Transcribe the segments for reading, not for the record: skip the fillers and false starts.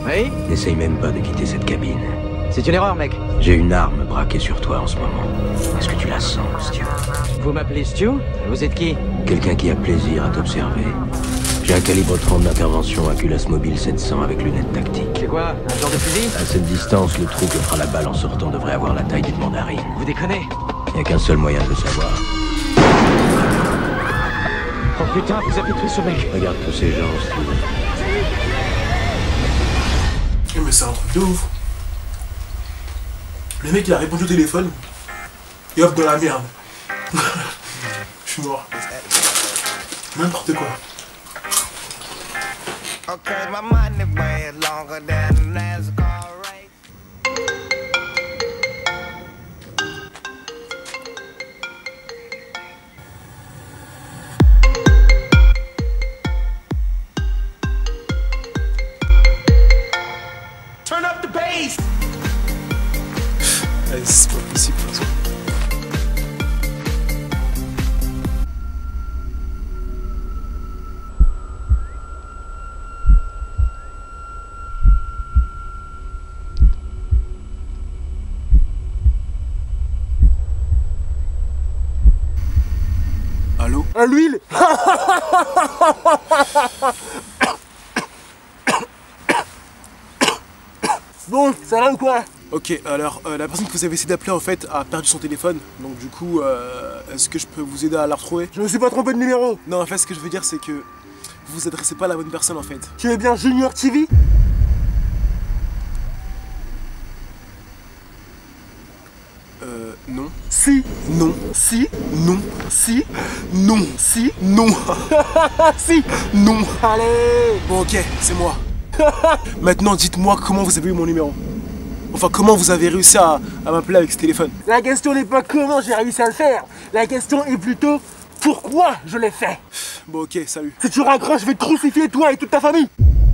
Oui? N'essaye même pas de quitter cette cabine. C'est une erreur, mec. J'ai une arme braquée sur toi en ce moment. Est-ce que tu la sens, Stu? Vous m'appelez Stu? Vous êtes qui? Quelqu'un qui a plaisir à t'observer. J'ai un calibre 30 d'intervention à culasse mobile 700 avec lunettes tactiques. C'est quoi? Un genre de fusil? À cette distance, le trou que fera la balle en sortant devrait avoir la taille d'une mandarine. Vous déconnez? Il n'y a qu'un seul moyen de le savoir. Oh putain, vous avez tué ce mec. Regarde tous ces gens, Stu. Mais c'est un truc de ouf. Le mec il a répondu au téléphone et hop dans la merde. Je suis mort. N'importe quoi. Okay, my money way longer than a NASCAR race. Turn up the bass. C'est pas possible. Allô? À l'huile. Bon, ça va ou quoi? Ok, alors la personne que vous avez essayé d'appeler en fait a perdu son téléphone. Donc du coup, est-ce que je peux vous aider à la retrouver? Je me suis pas trompé de numéro. Non, en fait, ce que je veux dire, c'est que vous vous adressez pas à la bonne personne en fait. Tu es bien Junior TV? Non. Si. Non. Si. Non. Si. Non. Si. Non. Si. Non. Allez. Bon, ok, c'est moi. Maintenant, dites-moi comment vous avez eu mon numéro. Enfin, comment vous avez réussi à m'appeler avec ce téléphone. La question n'est pas comment j'ai réussi à le faire. La question est plutôt pourquoi je l'ai fait. Bon, ok, salut. Si tu raccroches, je vais te crucifier toi et toute ta famille.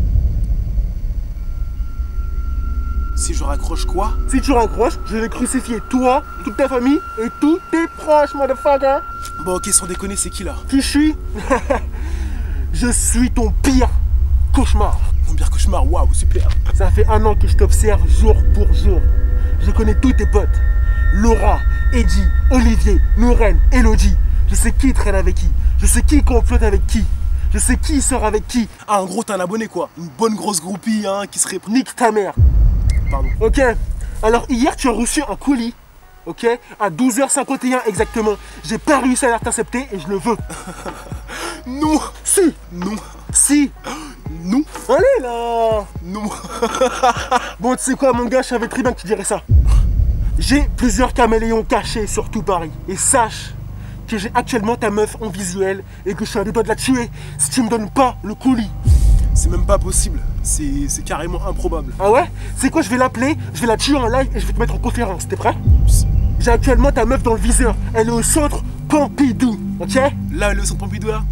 Si je raccroche quoi? Si tu raccroches, je vais crucifier toi, toute ta famille et tous tes proches, motherfucker. Bon, ok, sans déconner, c'est qui là? Qui je suis? Je suis ton pire cauchemar. Mon pire cauchemar, waouh, super. Ça fait 1 an que je t'observe jour pour jour. Je connais tous tes potes. Laura, Eddie, Olivier, Nourène, Elodie. Je sais qui traîne avec qui. Je sais qui complote avec qui. Je sais qui sort avec qui. Ah, en gros, t'es un abonné quoi. Une bonne grosse groupie, hein, qui serait... Nique ta mère. Pardon. Ok. Alors hier, tu as reçu un colis. Ok. À 12h51 exactement. J'ai pas réussi à l'intercepter et je le veux. Non. Si. Non. Si. Non. Allez là. Non. Bon, tu sais quoi, mon gars, je savais très bien que tu dirais ça. J'ai plusieurs caméléons cachés sur tout Paris. Et sache que j'ai actuellement ta meuf en visuel et que je suis à deux doigts de la tuer si tu me donnes pas le colis. C'est même pas possible. C'est carrément improbable. Ah ouais? C'est quoi, je vais l'appeler, je vais la tuer en live et je vais te mettre en conférence. T'es prêt? J'ai actuellement ta meuf dans le viseur. Elle est au centre Pompidou. Ok? Là, le centre Pompidou là.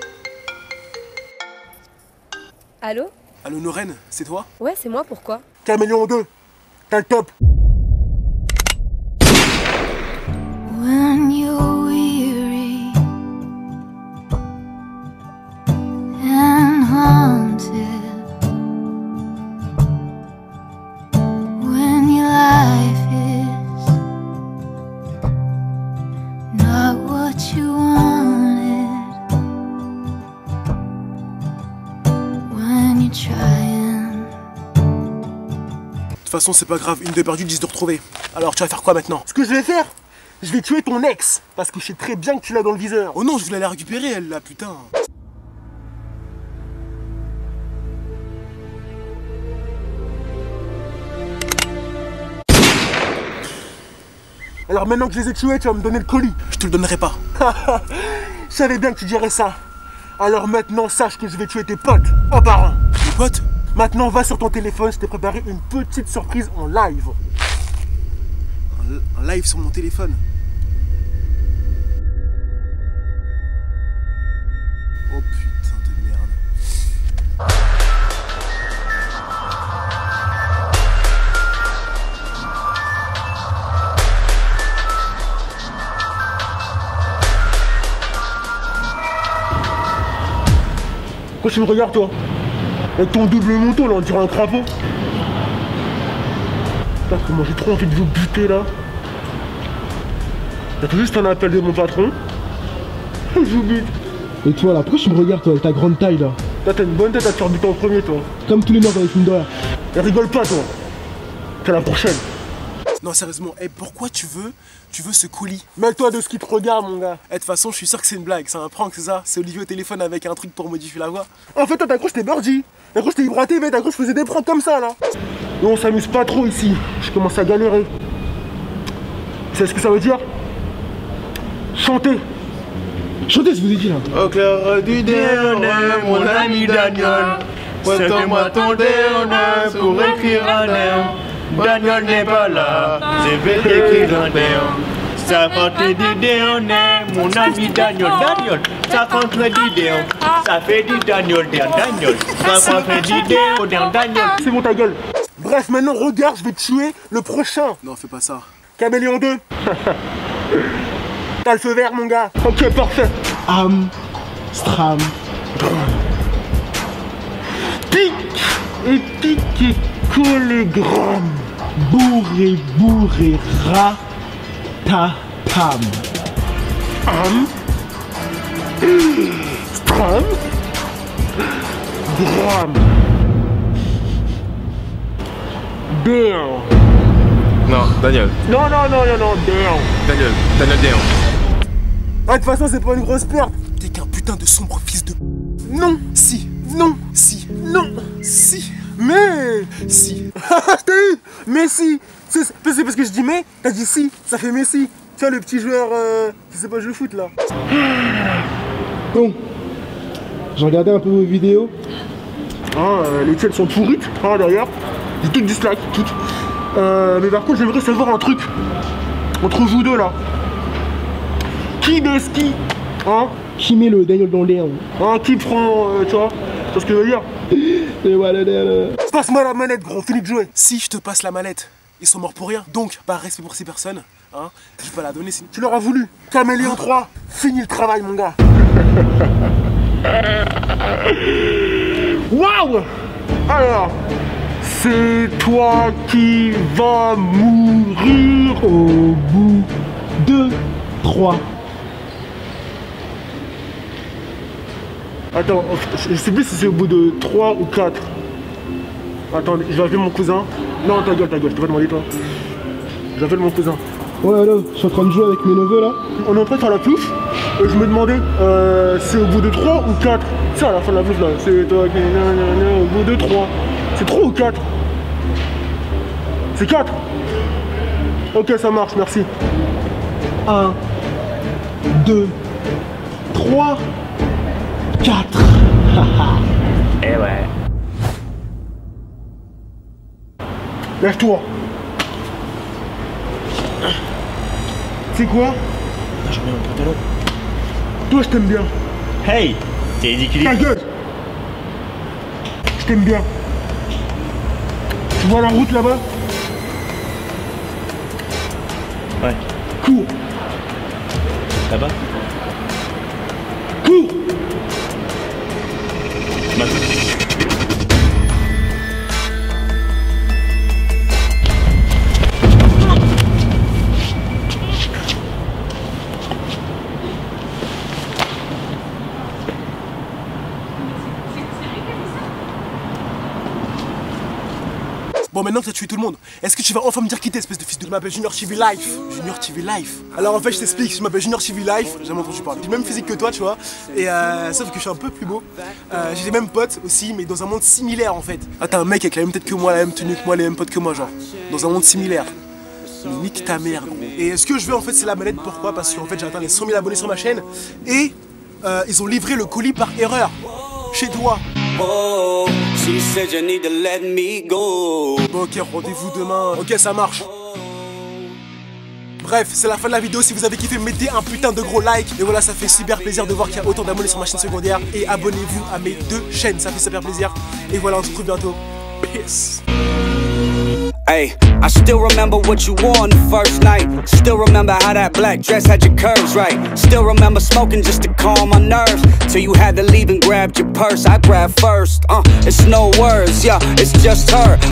Allô? Allô, Noren, c'est toi? Ouais, c'est moi, pourquoi? Caméléon 2. T'as le top. When you're weary and haunted, when your life is not what you wanted, when you're trying. De toute façon, c'est pas grave, une de perdue, 10 de retrouvée. Alors, tu vas faire quoi maintenant? Ce que je vais faire, je vais tuer ton ex. Parce que je sais très bien que tu l'as dans le viseur. Oh non, je voulais la récupérer, elle là, putain. Alors maintenant que je les ai tués, tu vas me donner le colis. Je te le donnerai pas. Je savais bien que tu dirais ça. Alors maintenant, sache que je vais tuer tes potes, un par un. Mes potes? Maintenant, va sur ton téléphone, je t'ai préparé une petite surprise en live. Un live sur mon téléphone. Oh putain de merde. Pourquoi tu me regardes, toi? Avec ton double manteau là, on dirait un crapaud. Putain, comment j'ai trop envie de vous buter là. T'as juste un appel de mon patron. Je vous bute. Et toi là, pourquoi tu me regardes toi avec ta grande taille là? Toi t'as une bonne tête à te faire buter en premier toi. Comme tous les morts dans les films d'horreur. Et rigole pas toi. T'es la prochaine. Non, sérieusement, pourquoi tu veux ce colis? Mets-toi de ce qui te regarde mon gars. De toute façon, je suis sûr que c'est une blague, c'est un prank, c'est ça? C'est Olivier au téléphone avec un truc pour modifier la voix. En fait toi t'as cru que j'étais Birdie. T'as cru que j'étais Ibra TV, t'as cru que je faisais des pranks comme ça là. Et on s'amuse pas trop ici. Je commence à galérer. Tu sais ce que ça veut dire? Chanter. Chantez, je vous ai dit là. Au clair du déjeuner, mon ami Daniel, prête-moi ton déjeuner pour écrire un air. Daniel n'est pas là, je vais t'écrire un air. Ça fait du déjeuner, mon ami Daniel, ça fait du déjeuner, ça fait du Daniel, ça fait du déjeuner, Daniel. C'est bon ta gueule. Bref, maintenant regarde, je vais te tuer le prochain. Non, fais pas ça. Caméléon 2. T'as le feu vert mon gars. Ok, parfait. Stram. Tic et tic et collégramme. Bourré, ra, ta, tam. Stram. Gramme. Damn. Non, Daniel, Non, damn. Daniel Déon. Ah, de toute façon, c'est pas une grosse perte. T'es qu'un putain de sombre fils de... Non, Si, non, si, non. si, Mais. si. Je t'ai eu. Mais si. C'est parce que je dis mais, t'as dit si, ça fait Messi. Tu vois le petit joueur qui sait pas jouer au foot là. Bon. J'ai regardé un peu vos vidéos. Ah, les tiennes sont pourrites, hein, d'ailleurs. J'ai toutes dislike, toutes. Mais par contre, j'aimerais savoir un truc. Entre vous deux là. Qui baisse qui? Hein? Qui met le Daniel dans l'air? Hein? Qui prend, tu vois ce que je veux dire? Et voilà, Passe-moi la manette, gros, finis de jouer. Si je te passe la mallette, ils sont morts pour rien. Donc, par respect pour ces personnes, hein, je peux la donner sinon. Tu leur as voulu. Caméléon 3, finis le travail, mon gars. Waouh! Alors, c'est toi qui vas mourir Au bout de 3. Attends, je sais plus si c'est au bout de 3 ou 4. Attends, je vais appeler mon cousin. Non, ta gueule, je t'ai pas demandé toi. J'appelle mon cousin. Ouais, là, je suis en train de jouer avec mes neveux là. On est en train de faire la plouffe. Et je me demandais, c'est au bout de 3 ou 4? C'est à la fin de la plouffe là. C'est toi qui... au bout de 3. C'est 3 ou 4? C'est 4? Ok, ça marche, merci. 1, 2, 3, 4. Eh ouais. Lève-toi. C'est quoi? Je mets un pantalon. Toi, je t'aime bien. Hey, t'es ridicule. Ta gueule. Je t'aime bien. Tu vois la route là-bas? Ouais. Cours. Là-bas. Cours. Maintenant. Bon, maintenant que t'as tué tout le monde, est-ce que tu vas enfin me dire qui t'es, espèce de fils de... Je m'appelle Junior TV Life. Junior TV Life. Alors en fait, je t'explique, je m'appelle Junior TV Life. J'ai jamais entendu parler. J'ai le même physique que toi, tu vois. Et sauf que je suis un peu plus beau. J'ai les mêmes potes aussi, mais dans un monde similaire en fait. Ah, t'as un mec avec la même tête que moi, la même tenue que moi, les mêmes potes que moi, genre. Dans un monde similaire. Mais nique ta mère, gros. Et ce que je veux en fait, c'est la manette. Pourquoi? Parce qu'en fait, j'ai atteint les 100 000 abonnés sur ma chaîne. Et ils ont livré le colis par erreur. Chez toi. Oh, she said you need to let me go. Bon, ok, rendez-vous demain. Ok, ça marche. Bref, c'est la fin de la vidéo. Si vous avez kiffé, mettez un putain de gros like. Et voilà, ça fait super plaisir de voir qu'il y a autant d'abonnés sur ma chaîne secondaire. Et abonnez-vous à mes deux chaînes, ça fait super plaisir. Et voilà, on se retrouve bientôt. Peace. Hey, I still remember what you wore on the first night. Still remember how that black dress had your curves right. Still remember smoking just to calm my nerves. Till you had to leave and grabbed your purse. I grabbed first. It's no words, yeah, it's just her.